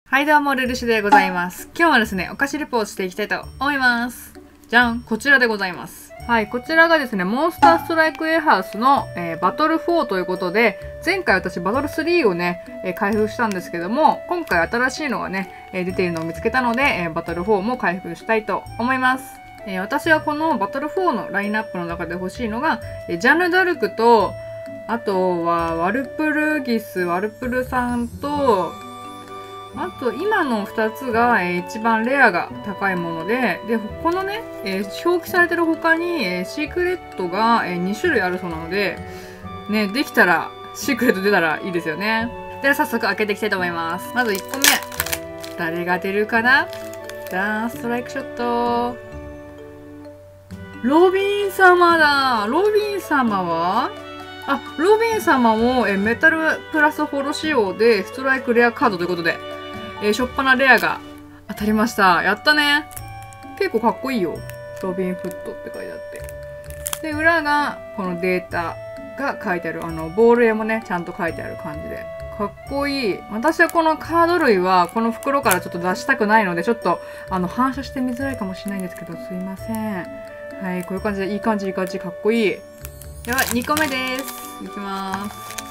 はい、どうも、ルルシでございます。今日はですね、お菓子レポをしていきたいと思います。じゃん、こちらでございます。はい、こちらがですね、モンスターストライクウェハースの、バトル4ということで、前回私バトル3をね、開封したんですけども、今回新しいのがね、出ているのを見つけたので、バトル4も開封したいと思います。私はこのバトル4のラインナップの中で欲しいのが、ジャンヌ・ダルクと、あとはワルプルギス、ワルプルさんと、あと、今の2つが、一番レアが高いもので、このね、表記されてる他に、シークレットが、2種類あるそうなので、ね、できたら、シークレット出たらいいですよね。では、早速開けていきたいと思います。まず1個目。誰が出るかな？ストライクショット。ロビン様だ！ロビン様はロビン様も、メタルプラスホロ仕様で、ストライクレアカードということで、しょっぱなレアが当たりました。やったね。結構かっこいいよ。ロビンフットって書いてあって。で、裏が、このデータが書いてある。ボール絵もね、ちゃんと書いてある感じで。かっこいい。私はこのカード類は、この袋からちょっと出したくないので、ちょっと、反射して見づらいかもしれないんですけど、すいません。はい、こういう感じで、いい感じ、いい感じ、かっこいい。では、2個目です。いきます。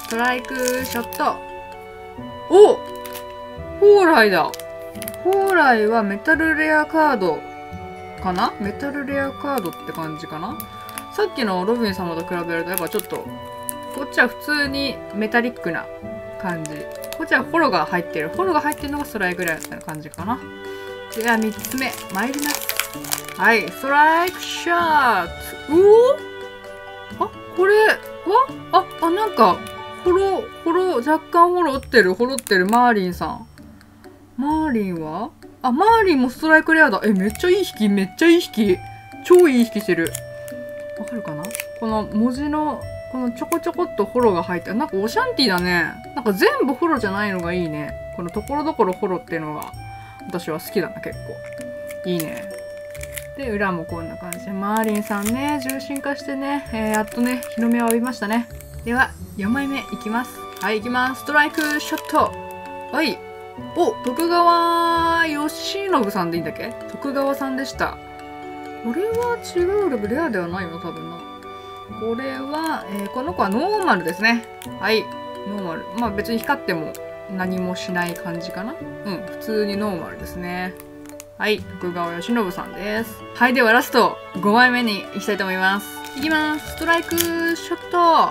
ストライクショット。お！ホーライだ。ホーライはメタルレアカードかな？メタルレアカードって感じかな？さっきのロビン様と比べるとやっぱちょっと、こっちは普通にメタリックな感じ。こっちはホロが入ってる。ホロが入ってるのがストライクレアって感じかな。では3つ目、参ります。はい、ストライクショット。これはなんか、若干ホロってる、マーリンさん。マーリンはマーリンもストライクレアだ。めっちゃいい引き、めっちゃいい引き。超いい引きしてる。わかるかな？この文字の、このちょこちょこっとホロが入ってる。なんかオシャンティーだね。なんか全部ホロじゃないのがいいね。このところどころホロっていうのが、私は好きだな、結構。いいね。で、裏もこんな感じで。マーリンさんね、重心化してね、やっとね、日の目を浴びましたね。では、4枚目いきます。はい、いきます。ストライクショット。はい。徳川慶喜さんでいいんだっけ？徳川さんでした。これは違うレアではないよ、多分な。これは、この子はノーマルですね。はい。ノーマル。まあ別に光っても何もしない感じかな。普通にノーマルですね。はい。徳川慶喜さんです。はい。ではラスト、5枚目に行きたいと思います。いきます。ストライクショット。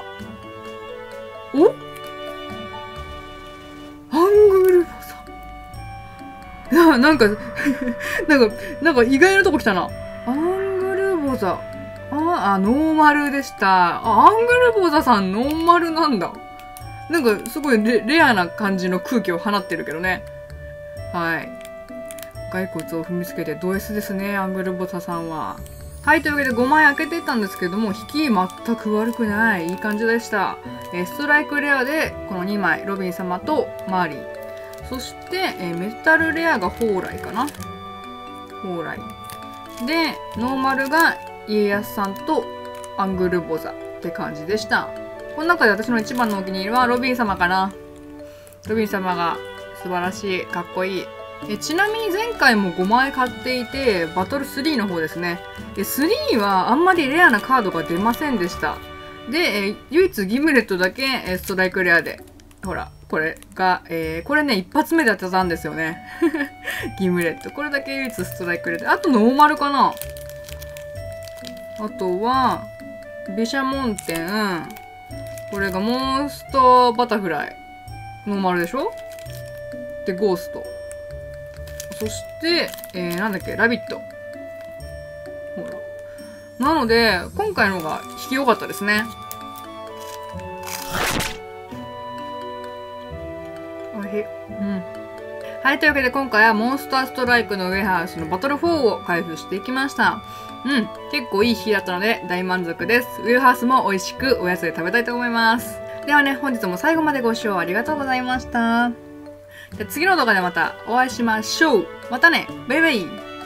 アングルボザ。なんか意外なとこ来たな。アングルボザ。ノーマルでした。アングルボザさんノーマルなんだ。なんかすごいレアな感じの空気を放ってるけどね。はい。骸骨を踏みつけてド S ですね、アングルボザさんは。はい、というわけで5枚開けていったんですけども、引き全く悪くない。いい感じでした。ストライクレアでこの2枚、ロビン様とマーリー。そして、メタルレアがホーライかな。ホーライ。で、ノーマルが家康さんとアングルボザって感じでした。この中で私の一番のお気に入りはロビン様かな。ロビン様が素晴らしい、かっこいい。ちなみに前回も5枚買っていて、バトル3の方ですね。3はあんまりレアなカードが出ませんでした。で、唯一ギムレットだけストライクレアで。ほら、これが、これね、一発目で当てたんですよね。ギムレット。これだけ唯一ストライクレアで。あとノーマルかな？あとは、毘沙門天。これがモンスターバタフライ。ノーマルでしょ？で、ゴースト。そして、なんだっけ、ラビット。ほら。なので、今回のが引き良かったですね。おいしい。はい、というわけで今回はモンスターストライクのウェハースのバトル4を開封していきました。結構いい日だったので大満足です。ウェハースも美味しくおやつで食べたいと思います。ではね、本日も最後までご視聴ありがとうございました。じゃあ次の動画でまたお会いしましょう。またね。バイバイ。